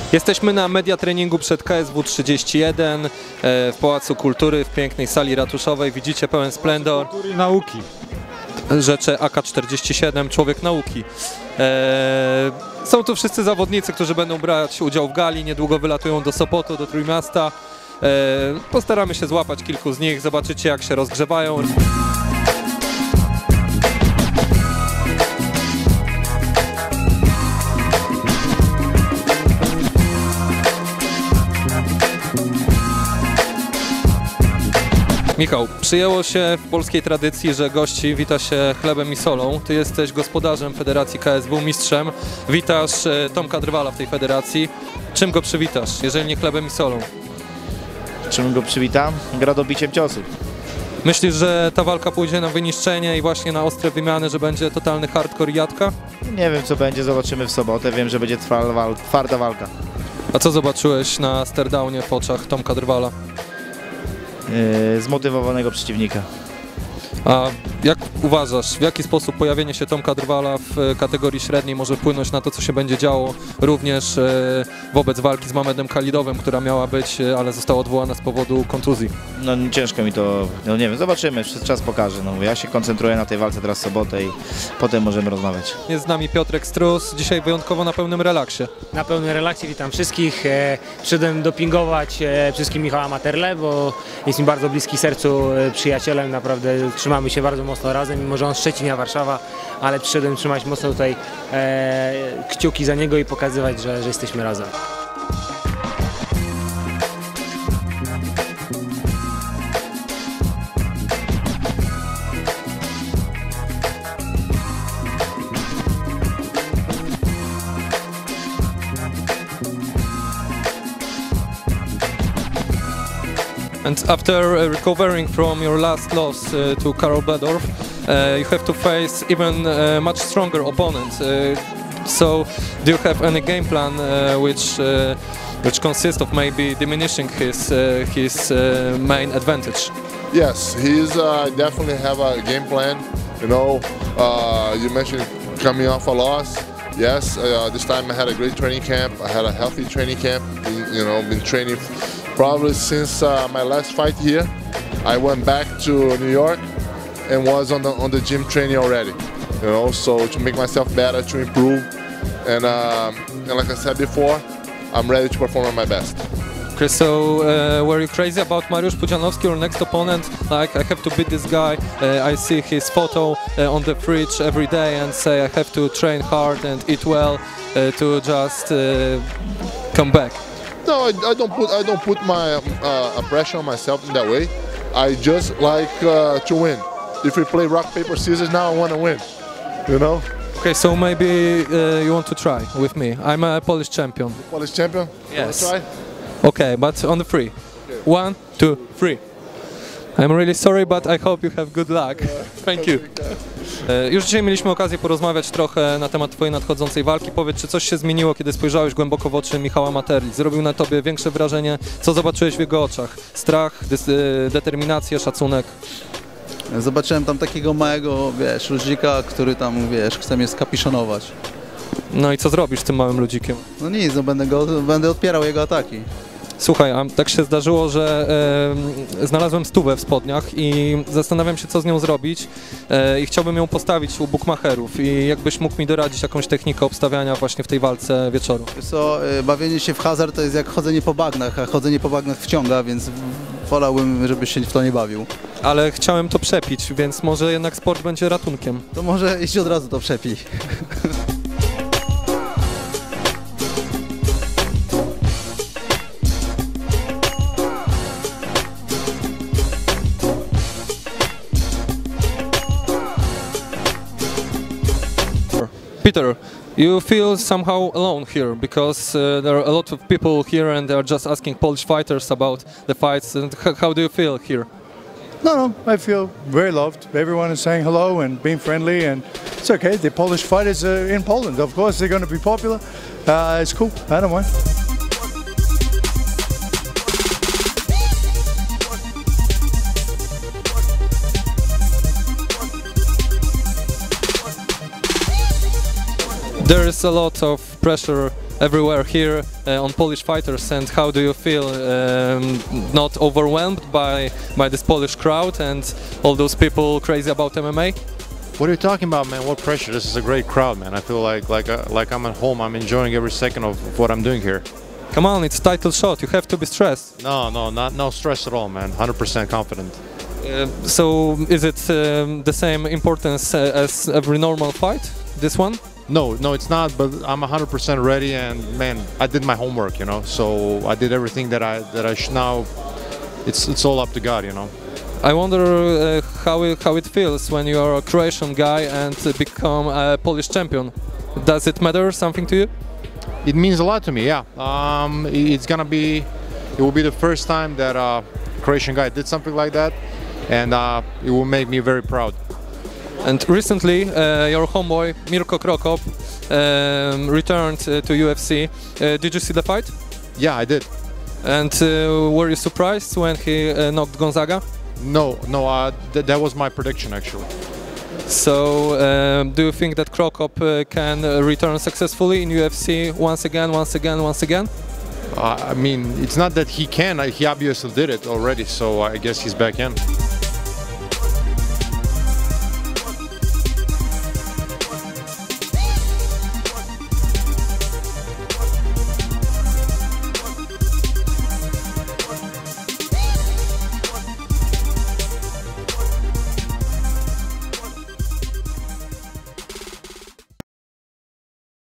Jesteśmy na media treningu przed KSW 31 w Pałacu Kultury, w pięknej sali ratuszowej. Widzicie pełen splendor. Kultury i nauki. Rzecze AK-47, człowiek nauki. Są tu wszyscy zawodnicy, którzy będą brać udział w gali. Niedługo wylatują do Sopotu, do Trójmiasta. Postaramy się złapać kilku z nich. Zobaczycie, jak się rozgrzewają. Michał, przyjęło się w polskiej tradycji, że gości wita się chlebem i solą. Ty jesteś gospodarzem Federacji KSW, mistrzem. Witasz Tomka Drwala w tej federacji. Czym go przywitasz, jeżeli nie chlebem i solą? Czym go przywitam? Gradobiciem ciosów. Myślisz, że ta walka pójdzie na wyniszczenie i właśnie na ostre wymiany, że będzie totalny hardcore i jadka? Nie wiem, co będzie, zobaczymy w sobotę. Wiem, że będzie twarda walka. A co zobaczyłeś na stardownie w oczach Tomka Drwala? Zmotywowanego przeciwnika. A jak uważasz, w jaki sposób pojawienie się Tomka Drwala w kategorii średniej może wpłynąć na to, co się będzie działo również wobec walki z Mamedem Khalidowem, która miała być, ale została odwołana z powodu kontuzji? No ciężko mi to, no nie wiem, zobaczymy, czas pokaże. No, ja się koncentruję na tej walce teraz w sobotę i potem możemy rozmawiać. Jest z nami Piotrek Strus, dzisiaj wyjątkowo na pełnym relaksie. Na pełnym relaksie, witam wszystkich. Przyszedłem dopingować wszystkim Michała Materle, bo jest mi bardzo bliski sercu przyjacielem, naprawdę trzymamy się bardzo mocno razem, mimo że on z Szczecina, Warszawa, ale przyszedłem trzymać mocno tutaj kciuki za niego i pokazywać, że jesteśmy razem. And after recovering from your last loss to Karol Bedorf, you have to face even much stronger opponent. So, do you have any game plan which consists of maybe diminishing his main advantage? Yes, he's definitely have a game plan. You know, you mentioned coming off a loss. Yes, this time I had a great training camp. I had a healthy training camp. You know, been training probably since my last fight here. I went back to New York and was on the gym training already. You know, so to make myself better, to improve, and like I said before, I'm ready to perform at my best. Okay, so were you crazy about Mariusz Pudzianowski, your next opponent? Like, I have to beat this guy. I see his photo on the fridge every day and say I have to train hard and eat well to just come back. No, I don't put my pressure on myself in that way. I just like to win. If we play rock paper scissors now, I want to win. You know. Okay, so maybe you want to try with me. I'm a Polish champion. Polish champion. Yes. You wanna try? Okay, but on the three. Okay. 1, 2, 3. I'm really sorry, but I hope you have good luck. Thank you. Już dzisiaj mieliśmy okazję porozmawiać trochę na temat twojej nadchodzącej walki. Powiedz, czy coś się zmieniło, kiedy spojrzałeś głęboko w oczy Michała Materli? Zrobił na tobie większe wrażenie? Co zobaczyłeś w jego oczach? Strach, determinację, szacunek? Zobaczyłem tam takiego małego, wiesz, ludzika, który tam, wiesz, chce mnie skapiszonować. No i co zrobisz z tym małym ludzikiem? No nic, no będę odpierał jego ataki. Słuchaj, a tak się zdarzyło, że znalazłem stówę w spodniach i zastanawiam się, co z nią zrobić i chciałbym ją postawić u bukmacherów i jakbyś mógł mi doradzić jakąś technikę obstawiania właśnie w tej walce wieczoru. Wiesz co, bawienie się w hazard to jest jak chodzenie po bagnach, a chodzenie po bagnach wciąga, więc wolałbym, żebyś się w to nie bawił. Ale chciałem to przepić, więc może jednak sport będzie ratunkiem. To może iść od razu to przepij. Peter, you feel somehow alone here because there are a lot of people here and they are just asking Polish fighters about the fights. And how do you feel here? No, I feel very loved. Everyone is saying hello and being friendly, and it's okay. The Polish fighters are in Poland. Of course, they're going to be popular. It's cool. I don't mind. There is a lot of pressure everywhere here on Polish fighters, and how do you feel not overwhelmed by this Polish crowd and all those people crazy about MMA? What are you talking about, man? What pressure? This is a great crowd, man. I feel like I'm at home. I'm enjoying every second of what I'm doing here. Come on, it's title shot, you have to be stressed. No stress at all, man. 100% confident. So is it the same importance as every normal fight, this one? No, it's not. But I'm 100% ready, and man, I did my homework, you know. So I did everything that I should now. It's all up to God, you know. I wonder how it feels when you are a Croatian guy and become a Polish champion. Does it matter something to you? It means a lot to me, yeah. It will be the first time that a Croatian guy did something like that, and it will make me very proud. And recently, your homeboy Mirko Cro Cop returned to UFC. Did you see the fight? Yeah, I did. And were you surprised when he knocked Gonzaga? No, that was my prediction actually. So, do you think that Cro Cop can return successfully in UFC once again? I mean, it's not that he can. He obviously did it already, so I guess he's back in.